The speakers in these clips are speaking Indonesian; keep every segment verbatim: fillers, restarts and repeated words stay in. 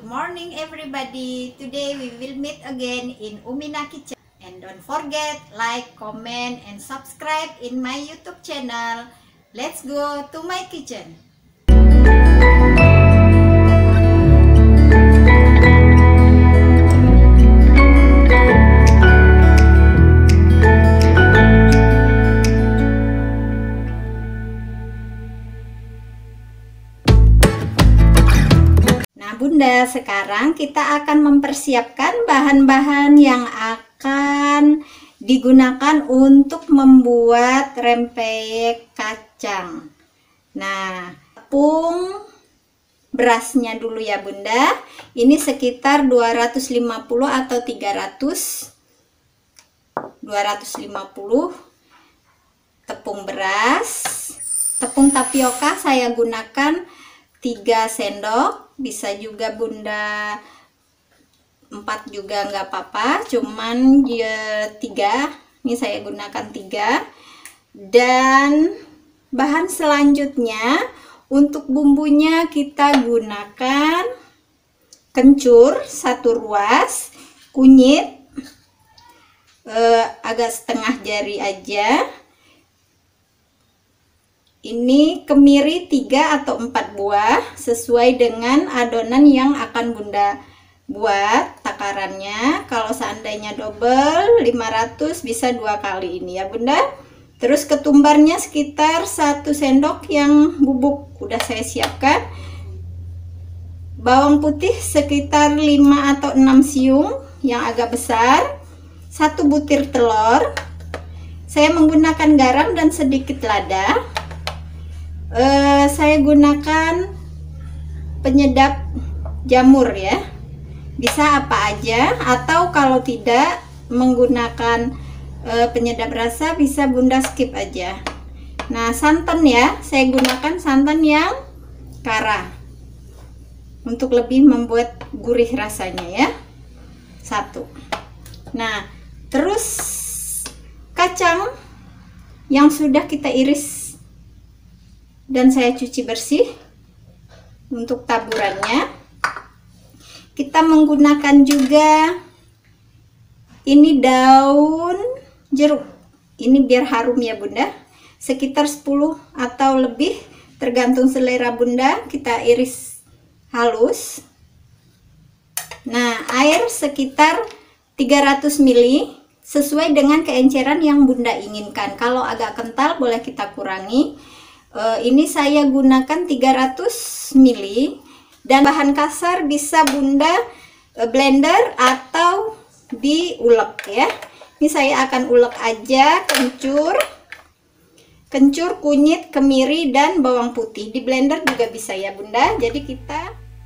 morning everybody. Today we will meet again in Umina Kitchen. And don't forget like, comment and subscribe in my YouTube channel. Let's go to my kitchen. Bunda, sekarang kita akan mempersiapkan bahan-bahan yang akan digunakan untuk membuat rempeyek kacang. Nah, tepung berasnya dulu ya Bunda. Ini sekitar dua ratus lima puluh atau tiga ratus. dua ratus lima puluh tepung beras. Tepung tapioka saya gunakan tiga sendok. Bisa juga Bunda empat juga nggak apa-apa, cuman ya tiga, ini saya gunakan tiga. Dan bahan selanjutnya untuk bumbunya kita gunakan kencur satu ruas, kunyit eh, agak setengah jari aja. Ini kemiri tiga atau empat buah sesuai dengan adonan yang akan Bunda buat takarannya. Kalau seandainya double lima ratus bisa dua kali ini ya Bunda. Terus ketumbarnya sekitar satu sendok yang bubuk udah saya siapkan. Bawang putih sekitar lima atau enam siung yang agak besar. Satu butir telur. Saya menggunakan garam dan sedikit lada. Uh, saya gunakan penyedap jamur ya, bisa apa aja, atau kalau tidak menggunakan uh, penyedap rasa bisa Bunda skip aja. Nah, santan ya, saya gunakan santan yang kara untuk lebih membuat gurih rasanya ya. Satu. Nah, terus kacang yang sudah kita iris dan saya cuci bersih. Untuk taburannya kita menggunakan juga ini daun jeruk, ini biar harum ya Bunda, sekitar sepuluh atau lebih tergantung selera Bunda, kita iris halus. Nah, air sekitar tiga ratus mililiter sesuai dengan keenceran yang Bunda inginkan. Kalau agak kental boleh kita kurangi. Uh, ini saya gunakan tiga ratus mililiter dan bahan kasar bisa Bunda uh, blender atau diulek ya. Ini saya akan ulek aja kencur, kencur, kunyit, kemiri dan bawang putih. Di blender juga bisa ya Bunda. Jadi kita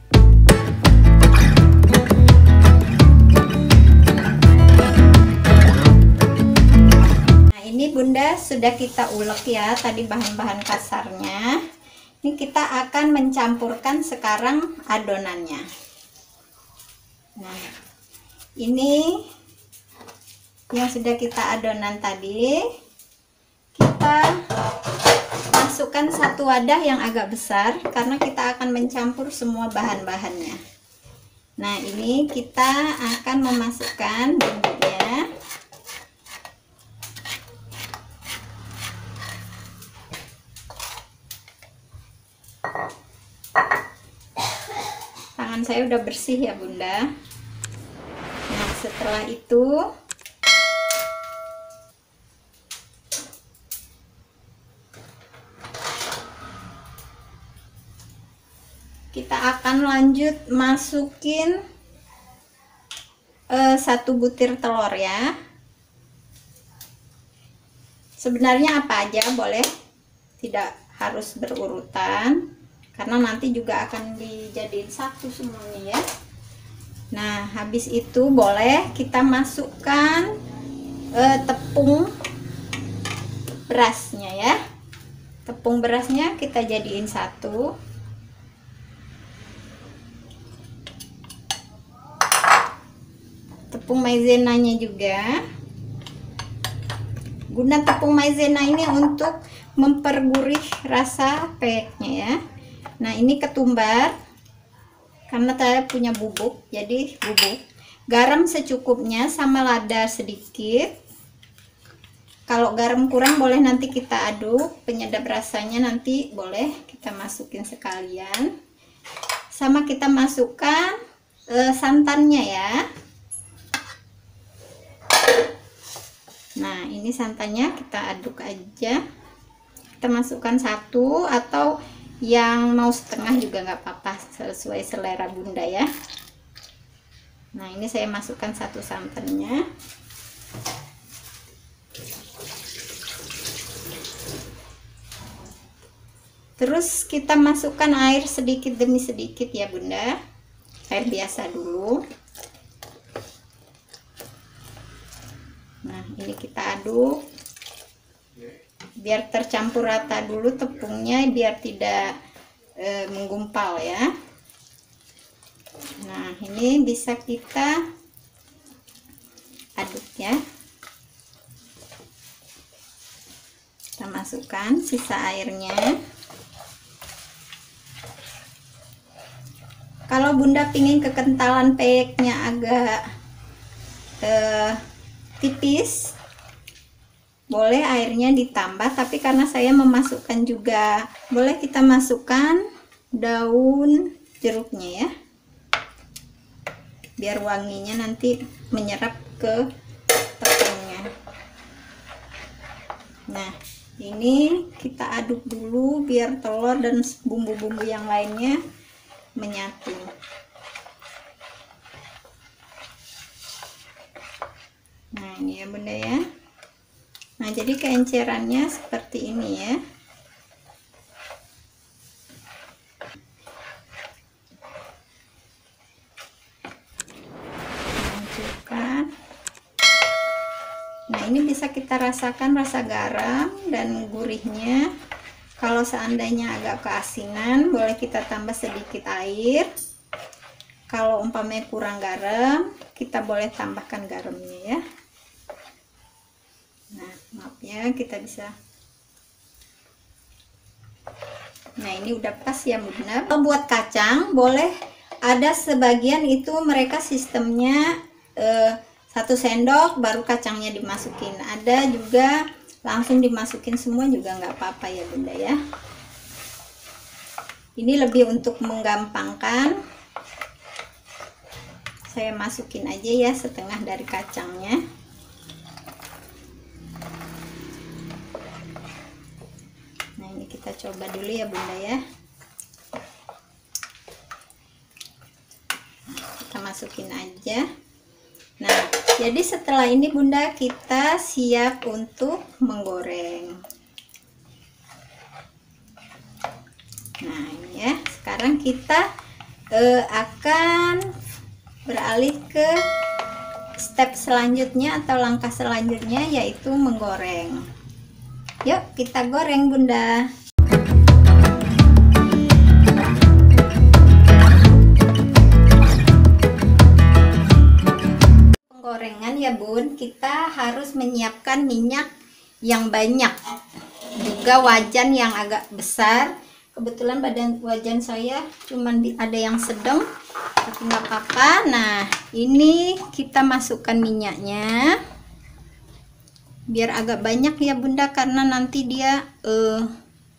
ini Bunda sudah kita ulek ya tadi bahan-bahan kasarnya. Ini kita akan mencampurkan sekarang adonannya. Nah, ini yang sudah kita adonan tadi, kita masukkan satu wadah yang agak besar karena kita akan mencampur semua bahan-bahannya. Nah, ini kita akan memasukkan bumbunya. Tangan saya udah bersih ya Bunda. Nah, setelah itu kita akan lanjut masukin uh, satu butir telur ya. Sebenarnya apa aja boleh, tidak harus berurutan karena nanti juga akan dijadiin satu semuanya ya. Nah, habis itu boleh kita masukkan eh, tepung berasnya ya. Tepung berasnya kita jadiin satu. Tepung maizenanya juga. Guna tepung maizena ini untuk mempergurih rasa peyeknya ya. Nah, ini ketumbar. karena saya punya bubuk, jadi bubuk. Garam secukupnya sama lada sedikit. Kalau garam kurang boleh nanti kita aduk, penyedap rasanya nanti boleh kita masukin sekalian. Sama kita masukkan eh, santannya ya. Nah, ini santannya kita aduk aja. Kita masukkan satu atau yang mau setengah juga nggak apa-apa, sesuai selera Bunda ya. Nah, ini saya masukkan satu santannya. Terus kita masukkan air sedikit demi sedikit ya Bunda. Air biasa dulu. Nah, ini kita aduk. Biar tercampur rata dulu tepungnya, biar tidak e, menggumpal ya. Nah, ini bisa kita aduk ya. Kita masukkan sisa airnya. Kalau Bunda pingin kekentalan peyeknya agak eh, tipis, boleh airnya ditambah, tapi karena saya memasukkan juga, boleh kita masukkan daun jeruknya ya, biar wanginya nanti menyerap ke tepungnya. Nah, ini kita aduk dulu biar telur dan bumbu-bumbu yang lainnya menyatu. Nah, ini ya Bunda ya. Nah, jadi keencerannya seperti ini ya. Lanjutkan. Nah, ini bisa kita rasakan rasa garam dan gurihnya. Kalau seandainya agak keasinan, boleh kita tambah sedikit air. Kalau umpamanya kurang garam, kita boleh tambahkan garamnya ya. Nah, maaf ya, kita bisa. Nah, ini udah pas ya Bunda. Kalau buat kacang, boleh ada sebagian itu mereka sistemnya eh, satu sendok baru kacangnya dimasukin. Ada juga langsung dimasukin semua juga nggak apa-apa ya Bunda ya. Ini lebih untuk menggampangkan. Saya masukin aja ya setengah dari kacangnya. Nah, ini kita coba dulu ya Bunda ya. Nah, kita masukin aja. Nah, jadi setelah ini Bunda kita siap untuk menggoreng. Nah, ini ya. Sekarang kita eh, akan beralih ke step selanjutnya atau langkah selanjutnya, yaitu menggoreng. Yuk kita goreng Bunda. Penggorengan ya Bun, kita harus menyiapkan minyak yang banyak, juga wajan yang agak besar. Kebetulan badan wajan saya cuman di, ada yang sedang, tapi nggak apa-apa. Nah, ini kita masukkan minyaknya biar agak banyak ya Bunda, karena nanti dia uh,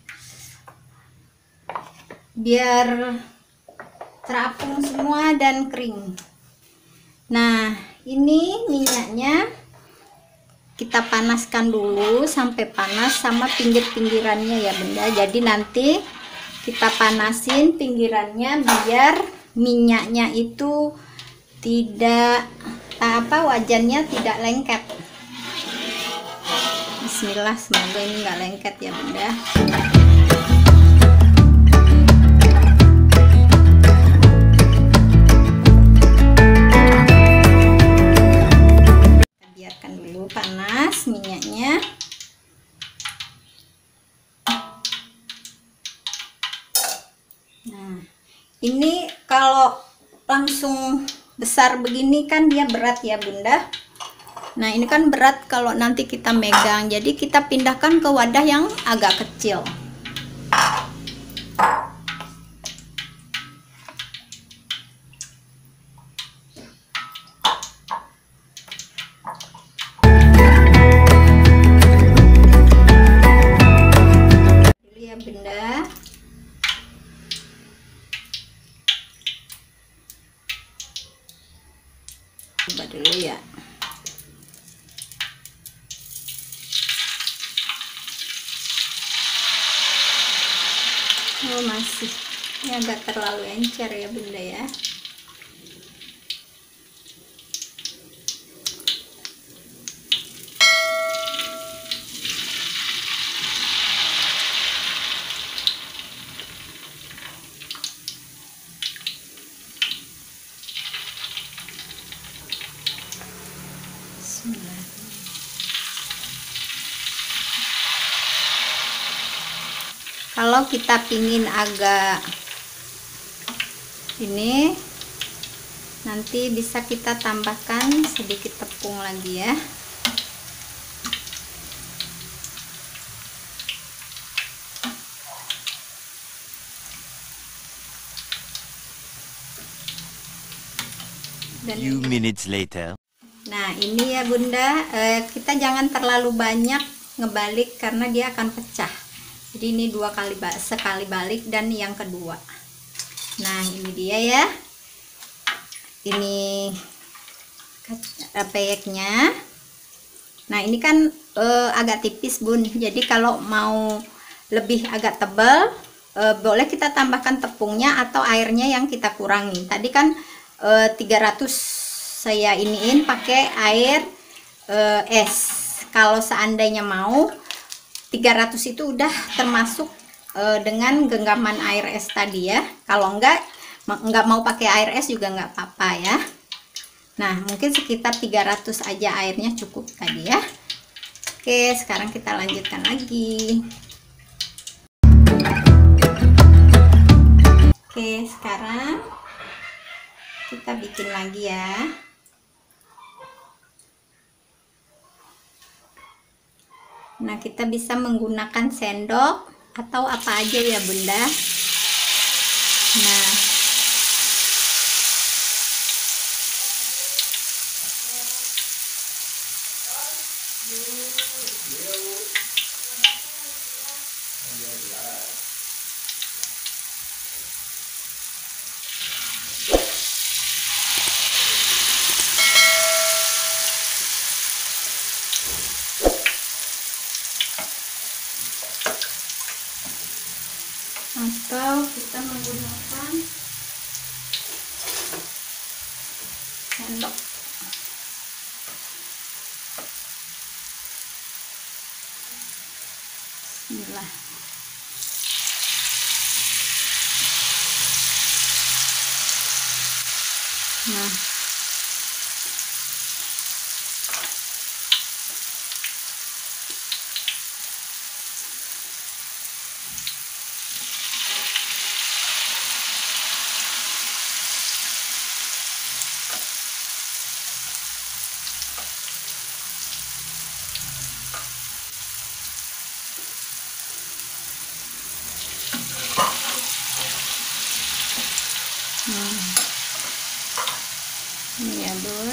biar terapung semua dan kering. Nah, ini minyaknya kita panaskan dulu sampai panas sama pinggir-pinggirannya ya Bunda. Jadi nanti kita panasin pinggirannya biar minyaknya itu tidak apa wajannya tidak lengket. Bismillah, semoga ini nggak lengket ya Bunda. Kita biarkan dulu panas minyaknya. Nah, ini kalau langsung besar begini kan dia berat ya Bunda. Nah, ini kan berat kalau nanti kita megang, jadi kita pindahkan ke wadah yang agak kecil. Coba dulu ya. Oh masih, ini agak terlalu encer ya bunda ya. Kalau kita pingin agak ini, nanti bisa kita tambahkan sedikit tepung lagi ya. Dan few minutes later. Nah ini ya bunda, eh, kita jangan terlalu banyak ngebalik karena dia akan pecah. Jadi ini dua kali sekali balik dan yang kedua. Nah ini dia ya, ini peyeknya. Nah ini kan eh, agak tipis bun, jadi kalau mau lebih agak tebal eh, boleh kita tambahkan tepungnya atau airnya yang kita kurangi. Tadi kan eh, tiga ratus saya iniin pakai air eh, es. Kalau seandainya mau tiga ratus itu udah termasuk e, dengan genggaman air es tadi ya. Kalau enggak enggak mau pakai air es juga enggak apa-apa ya. Nah mungkin sekitar tiga ratus aja airnya cukup tadi ya. Oke, sekarang kita lanjutkan lagi. Oke, sekarang kita bikin lagi ya. Nah kita bisa menggunakan sendok atau apa aja ya bunda. Nah atau kita menggunakan sendok. Bismillah. Nah Hmm. Ini ya bun,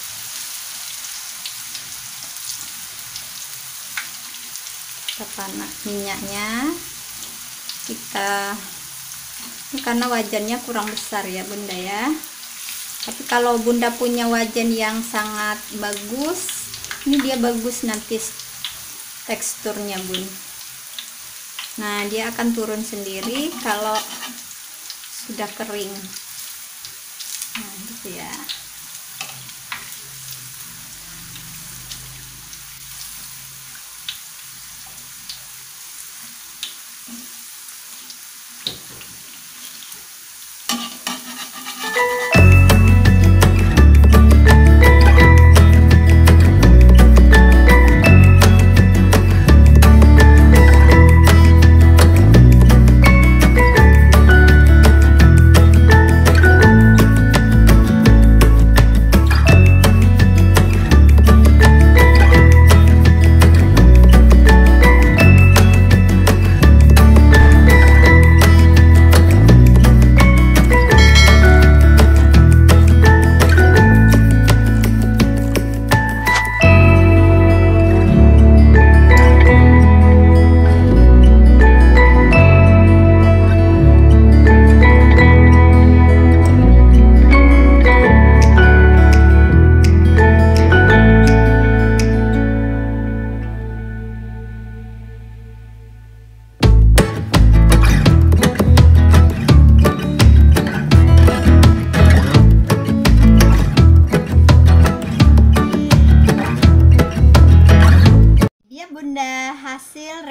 kita panas minyaknya, kita ini karena wajannya kurang besar ya bunda ya. Tapi kalau bunda punya wajan yang sangat bagus, ini dia bagus nanti teksturnya bun. Nah dia akan turun sendiri kalau sudah kering. Nah gitu ya.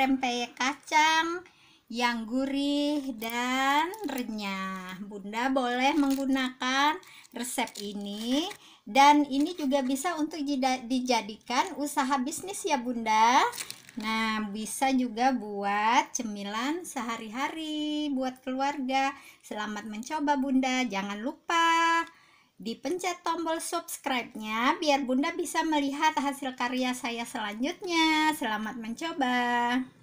rempeyek kacang yang gurih dan renyah. Bunda boleh menggunakan resep ini, dan ini juga bisa untuk dijadikan usaha bisnis ya Bunda. Nah, bisa juga buat cemilan sehari-hari buat keluarga. Selamat mencoba Bunda. Jangan lupa dipencet tombol subscribe-nya biar Bunda bisa melihat hasil karya saya selanjutnya. Selamat mencoba.